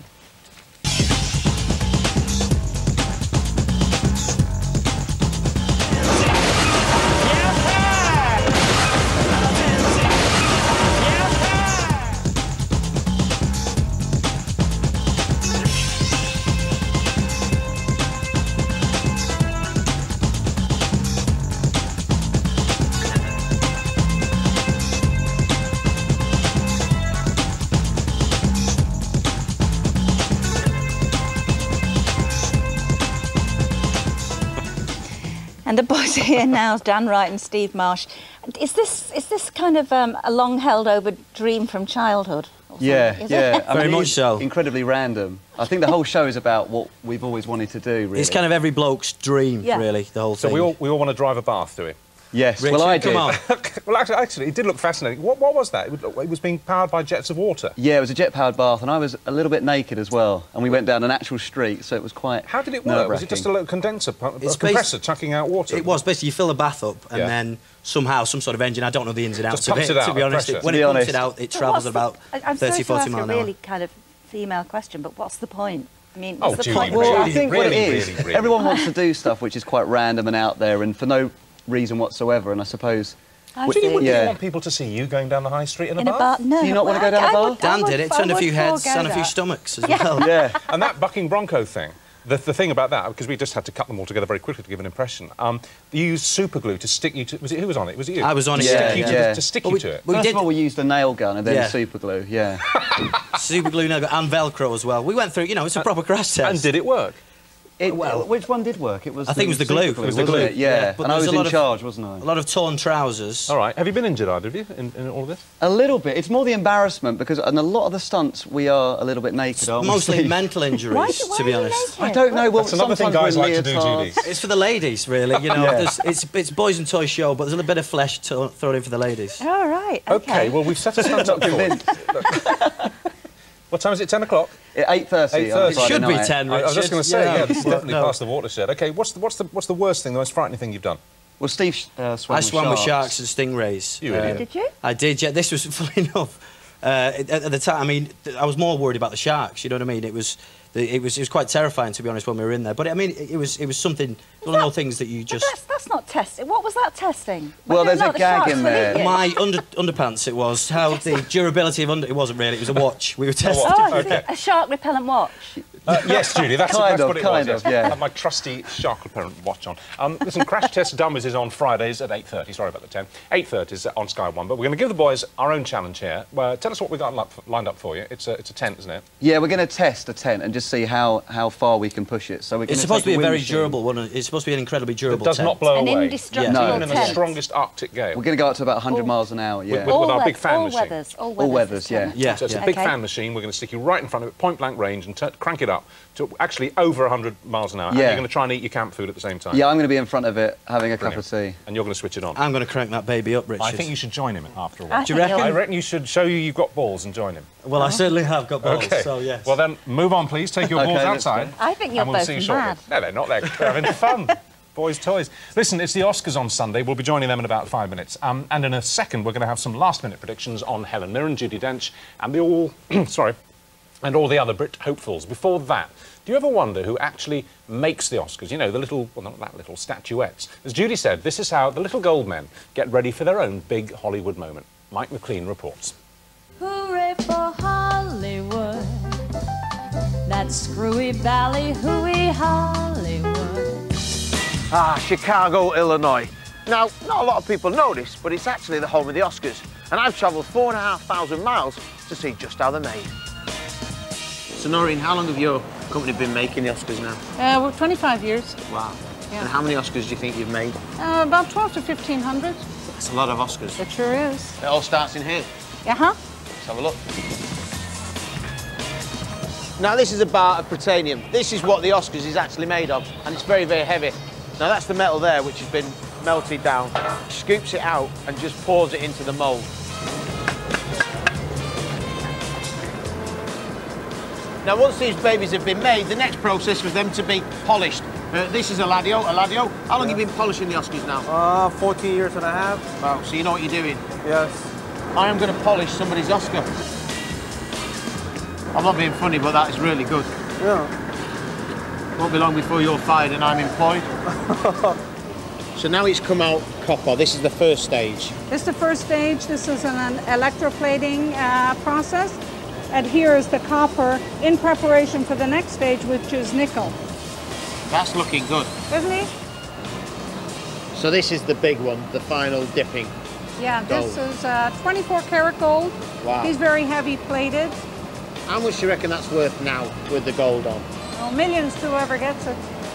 And the boys are here now, Dan Wright and Steve Marsh. Is this is this kind of um, a long held over dream from childhood? Yeah, Is yeah. it? Very much so. Incredibly random. I think the whole show is about what we've always wanted to do, really. It's kind of every bloke's dream, Yeah. really, the whole So thing. we all, we all want to drive a Bath, do we? Yes, Richard, well, I did. come on. Well, actually, actually, it did look fascinating. What, what was that? It, would, it was being powered by jets of water. Yeah, it was a jet-powered bath, and I was a little bit naked as well. And we went down an actual street, so it was quite. How did it work? Was it just a little condenser pump, a compressor chucking out water? It was basically you fill the bath up and Yeah. then somehow some sort of engine. I don't know the ins and outs Just of pumps it. it out to be at honest, pressure. it, when To it be pumps honest. it out, it But travels what's the- about I- I'm thirty, sorry to forty ask mile a an hour. really kind of female question, but what's the point? I mean, Oh, what's the Julie, point? really, Well, I think what it really, is, really, really. everyone wants to do stuff which is quite random and out there, and for no reason whatsoever. And I suppose. I Would you, would Yeah. you want people to see you going down the high street in a In a bath? bar? No. Do you not want to go down I- a I bar? would- I Dan would- did it, I turned a would few heads, forego and a few that. stomachs as Yeah. well. Yeah. And that bucking bronco thing, the, the thing about that, because we just had to cut them all together very quickly to give an impression, um, you used super glue to stick you to... Was it, who was on it? Was it you? I was on To it, stick yeah, you to, yeah. the, to stick Well, you we- to it. we First did- of all, we used a nail gun and then Yeah. super glue. Yeah. Super glue, no, and Velcro as well. We went through, you know, it's a proper crash test. And did it work? It, well, which one did work? It was. I think it was the glue. super It was glue, the wasn't glue. it? Yeah. Yeah, but and I there's was a in lot of- charge, wasn't I? A lot of torn trousers. All right. Have you been injured, either of you, in, in all of this? A little bit. It's more the embarrassment because in a lot of the stunts we are a little bit naked, aren't we, Mostly Steve? mental injuries, Why do- why to be are you honest. I don't know. Well, That's another thing sometimes guys we're like to do, leotards. Judy. It's for the ladies, really. You know, Yeah. there's- it's it's boys and toy show, but there's a little bit of flesh to, thrown in for the ladies. All right. OK, Okay. well, we've set a stunt up for you. What time is it? ten o'clock? eight thirty. eight thirty. It should be ten, I, I was just Richard. going to say, yeah, Yeah. this is definitely No. past the watershed. OK, what's the, what's, the, what's the worst thing, the most frightening thing you've done? Well, Steve uh, swam I with swam sharks. with sharks and stingrays. You idiot. Did you? I did, yeah. This was, funny enough, uh, at, at the time, I mean, th- I was more worried about the sharks, you know what I mean? It was, the, it was, it was quite terrifying, to be honest, when we were in there. But, I mean, it, it was, it was something, one of those things that you But just... that's, that's not testing. What was that testing? Well, no, there's no, a the gag sharks in will there. eat you. My under, underpants, it was. How the durability of under... It wasn't really, it was a watch. We were testing. Oh, Okay. a shark repellent watch. Uh, yes, Judy, that's, Kind that's of, what it kind was. of, yes. yeah. I had my trusty shark repellent watch on. Um, listen, Crash Test Dummies is on Fridays at eight thirty. Sorry about the ten. eight thirty is on Sky One. But we're going to give the boys our own challenge here. Uh, tell us what we've got li- lined up for you. It's a, it's a tent, isn't it? Yeah, we're going to test a tent and just see how, how far we can push it. So we're It's gonna supposed to take be a wind very machine. durable one. It's supposed to be an incredibly It durable does tent. not blow An away. indestructible No. Even in the tent. strongest Arctic gale. We're going to go up to about one hundred miles an hour, yeah. With, with our All big weath- fan all machine. weathers, all weathers. All weathers, this yeah. tent. Yeah. So it's a yeah. big Okay. fan machine. We're going to stick you right in front of it, point blank range, and t crank it up to actually over one hundred miles an hour. And Yeah. you're going to try and eat your camp food at the same time. Yeah, I'm going to be in front of it having a Brilliant. cup of tea. And you're going to switch it on. I'm going to crank that baby up, Richard. I think you should join him after a while. I Do you think reckon? I you'll- reckon you should show you you've got balls and join him. Well, I certainly have got balls, OK. so yes. Well, then, move on, please. Take your Okay, balls let's outside. go. I think you're and we'll both see you shortly. mad. No, they're not. They're, they're having fun. Boys' toys. Listen, it's the Oscars on Sunday. We'll be joining them in about five minutes. Um, and in a second, we're going to have some last-minute predictions on Helen Mirren, Judi Dench, and the all... sorry. and all the other Brit hopefuls. Before that, do you ever wonder who actually makes the Oscars? You know, the little, well, not that little, statuettes. As Judy said, this is how the little gold men get ready for their own big Hollywood moment. Mike McLean reports. Hooray for Hollywood, that screwy ballyhooey Hollywood. Ah, Chicago, Illinois. Now, not a lot of people know this, but it's actually the home of the Oscars. And I've travelled four and a half thousand miles to see just how they're made. So, Noreen, how long have your company been making the Oscars now? Uh, we're twenty-five years. Wow. Yeah. And how many Oscars do you think you've made? Uh, about twelve to fifteen hundred. That's a lot of Oscars. It sure is. It all starts in here. Uh-huh. Let's have a look. Now, this is a bar of Protanium. This is what the Oscars is actually made of, and it's very, very heavy. Now, that's the metal there, which has been melted down, scoops it out, and just pours it into the mould. Now, once these babies have been made, the next process was them to be polished. Uh, this is Eladio. Eladio, how long have you been polishing the Oscars now? Uh, fourteen years and a half. Wow, so you know what you're doing? Yes. I am going to polish somebody's Oscar. I'm not being funny, but that is really good. Yeah. Won't be long before you're fired and I'm employed. So now it's come out copper. This is the first stage. This is the first stage. This is an electroplating uh, process. And here is the copper in preparation for the next stage, which is nickel. That's looking good. Isn't he? So this is the big one, the final dipping. Yeah, gold. this is uh, twenty-four karat gold. Wow. He's very heavy plated. How much do you reckon that's worth now with the gold on? Well, millions to whoever gets it.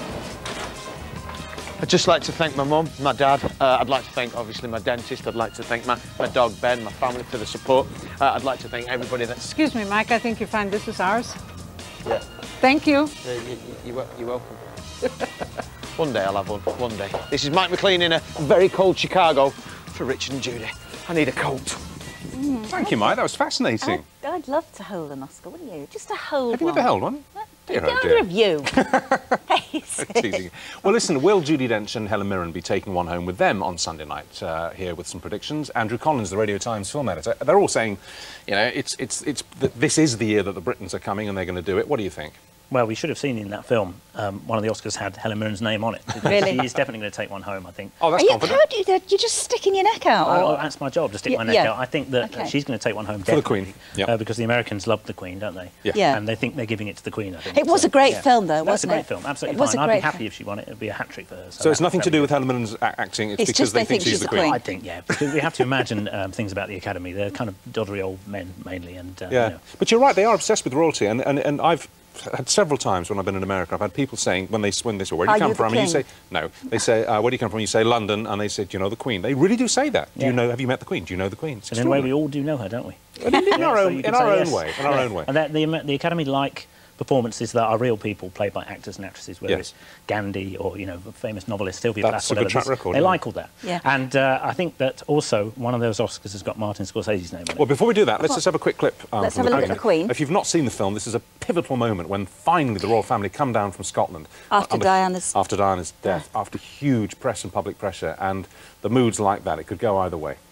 I'd just like to thank my mum, my dad. Uh, I'd like to thank, obviously, my dentist. I'd like to thank my, my dog, Ben, my family for the support. Uh, I'd like to thank everybody that's... Excuse me, Mike, I think you find this is ours. Yeah. Thank you. Yeah, you, you, you, you're welcome. One day I'll have one, one day. This is Mike McLean in a very cold Chicago for Richard and Judy. I need a coat. Mm, Thank you, Mike. That was fascinating. I'd, I'd love to hold an Oscar, wouldn't you? Just to hold Have you one. never held one? Dear, oh Neither dear. of you. Hey, Teasing. Well, listen, will Judi Dench and Helen Mirren be taking one home with them on Sunday night? Uh, here with some predictions. Andrew Collins, the Radio Times film editor, they're all saying, you know, it's it's it's th this is the year that the Britons are coming and they're going to do it. What do you think? Well, we should have seen in that film, um, one of the Oscars had Helen Mirren's name on it. Really? She's definitely going to take one home, I think. Oh, that's Are you, confident. how do you, you're just sticking your neck out? Oh, or- that's my job, to stick Y- my neck yeah. out. I think that Okay. she's going to take one home For the definitely, Queen, yep. uh, because the Americans love the Queen, don't they? Yeah. Yeah. And they think they're giving it to the Queen, I think. It was So, a great yeah. film, though, That's wasn't a great it? film, absolutely It was fine. a I'd be great happy film. if she won it. It'd be a hat-trick for her. So it's nothing to that'd do with Helen Mirren's a- acting, it's, It's because just they they think think she's she's the the Queen. Queen. I think, yeah, because we have to imagine um, things about the Academy. They're kind of doddery old men, mainly, and, uh, Yeah, you know. but you're right, they are obsessed with royalty, and, and, and I've had several times when I've been in America, I've had people saying, when they, when they say, where do you Are come you the from? And you say, king? no. They say, uh, where do you come from? You say, London, and they say, do you know the Queen? They really do say that. Do you Yeah. know, have you met the Queen? Do you know the Queen? It's So in a way, extraordinary. we all do know her, don't we? In, in Yeah, our so own, you in could our say own yes. way, in our Yeah. own way. And that, the, the Academy like performances that are real people played by actors and actresses, whether Yes. it's Gandhi or, you know, famous novelist Sylvia That's Plath, a good whatever. track This- record, They isn't it? like all that. Yeah. And uh, I think that also one of those Oscars has got Martin Scorsese's name on it. Well, before we do that, let's just have a quick clip. Um, Let's from have a the look at the Queen. If you've not seen the film, this is a pivotal moment when finally the royal family come down from Scotland. After under- Diana's- After Diana's death, after huge press and public pressure, and the mood's like that. It could go either way.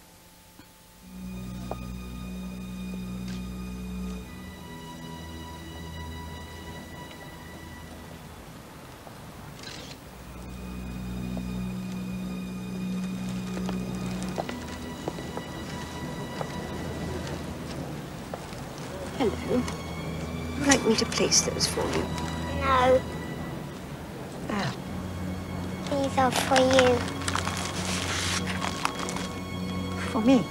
Hello. Would you like me to place those for you? No, Oh. these are for you. For me.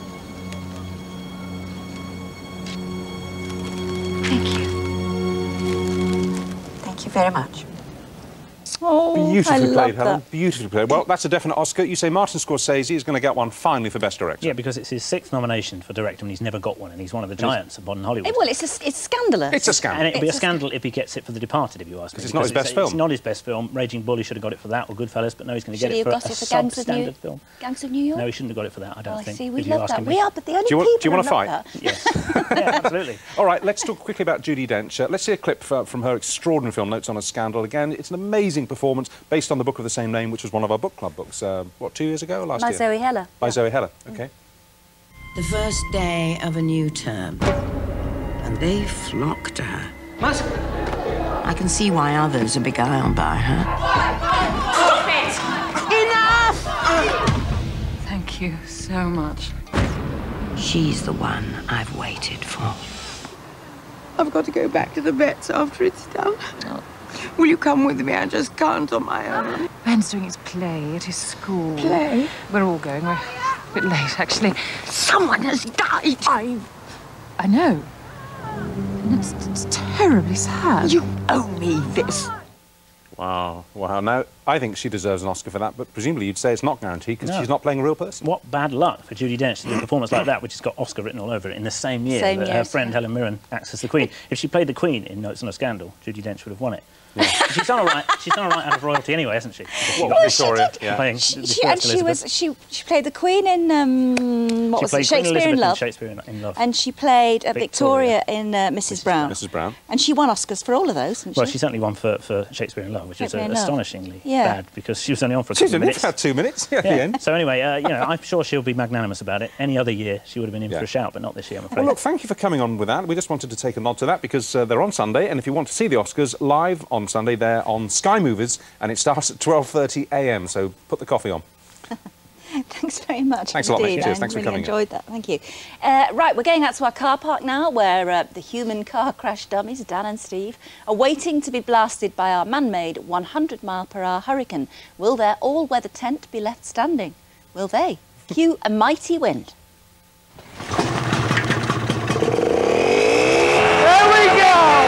Thank you. Thank you very much. Oh, Beautifully I played, love Helen. that. Beautifully played. Well, that's a definite Oscar. You say Martin Scorsese is going to get one finally for Best Director. Yeah, because it's his sixth nomination for director and he's never got one, and he's one of the giants of modern Hollywood. Eh, well, it's a, it's scandalous. It's a scandal. And it'd be a It's a scandal if he gets it for The Departed, if you ask me. Because it's not his best It's film. not his best film. Raging Bull, he should have got it for that, or Goodfellas, but no, he's going to Should get he it have for got a it for Gangs of New- substandard film. Gangs of New York? No, he shouldn't have got it for that, I don't Oh, I think. see, we if you love ask that. me. We are, but the only Do you want- people do you who wanna love fight? that. Yes. Yeah, absolutely. All right, let's talk quickly about Judi Dench. Uh, let's see a clip uh, from her extraordinary film, Notes on a Scandal. Again, it's an amazing performance based on the book of the same name, which was one of our book club books, uh, what, two years ago or last By year? Zoe Heller. By Zoe Heller, OK. The first day of a new term, and They flock to her. I can see why others are beguiled by her. Enough! Thank you so much. She's the one I've waited for. I've got to go back to the vets after it's done. Will you come with me? I just can't on my own. Ben's doing his play at his school. Play? We're all going. We're a bit late, actually. Someone has died. I... I know. And it's, it's terribly sad. You owe me this. Wow, wow. Now, I think she deserves an Oscar for that, but presumably you'd say it's not guaranteed because No. she's not playing a real person. What bad luck for Judi Dench to do a performance like that, which has got Oscar written all over it, in the same year Same that year her as friend her. Helen Mirren acts as the Queen. If she played the Queen in Notes on a Scandal, Judi Dench would have won it. Yeah. She's done all right. She's done all right out of royalty anyway, hasn't she? She What, got Victoria? She, Yeah. playing She, before and she Elizabeth. was she she played the Queen in um, what She was played it? Queen Shakespeare in Elizabeth Love. Shakespeare in, in Love. And she played uh, Victoria. Victoria. in uh, Missus Brown. Missus Brown. And she won Oscars for all of those, didn't Well, she? she certainly won for, for Shakespeare in Love, which is uh, Shakespeare in Love. astonishingly Yeah. bad because she was only on for a She's couple of only minutes. had two minutes at Yeah. the end. So anyway, uh, you know, I'm sure she'll be magnanimous about it. Any other year, she would have been in Yeah. for a shout, but not this year, I'm afraid. Well, look, thank you for coming on with that. We just wanted to take a nod to that because uh, they're on Sunday, and if you want to see the Oscars live on Sunday, they're on Sky Movies, and it starts at twelve thirty a m, so put the coffee on. Thanks very much. Thanks a lot, mate. indeed. Cheers. I Thanks for really coming in. enjoyed that. Thank you. Uh, right, we're going out to our car park now, where uh, the human car crash dummies, Dan and Steve, are waiting to be blasted by our man-made one hundred mile per hour hurricane. Will their all-weather tent be left standing? Will they? Cue a mighty wind. There we go!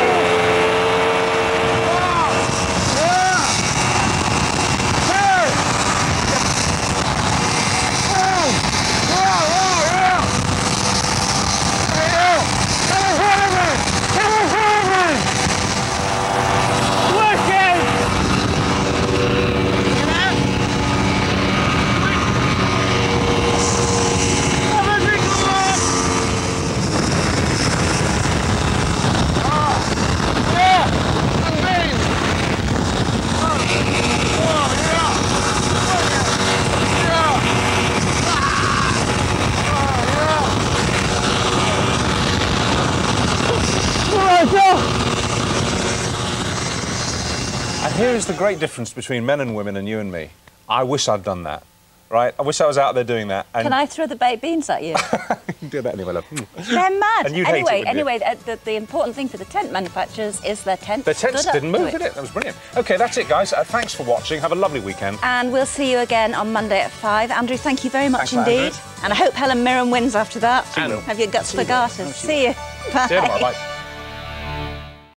And here is the great difference between men and women and you and me. I wish I'd done that, right? I wish I was out there doing that. And Can I throw the baked beans at you? you can do that anyway, love. They're mad. And you'd hate it, anyway, wouldn't you? anyway, uh, the, the important thing for the tent manufacturers is their tent The tents stood up didn't to move, it. did it? That was brilliant. OK, that's it, guys. Uh, thanks for watching. Have a lovely weekend. And we'll see you again on Monday at five. Andrew, thank you very much Thanks for indeed. that, And I hope Helen Mirren wins after that. She will. Have your guts She for will. garters. No, she See you. Bye. See you tomorrow. Bye.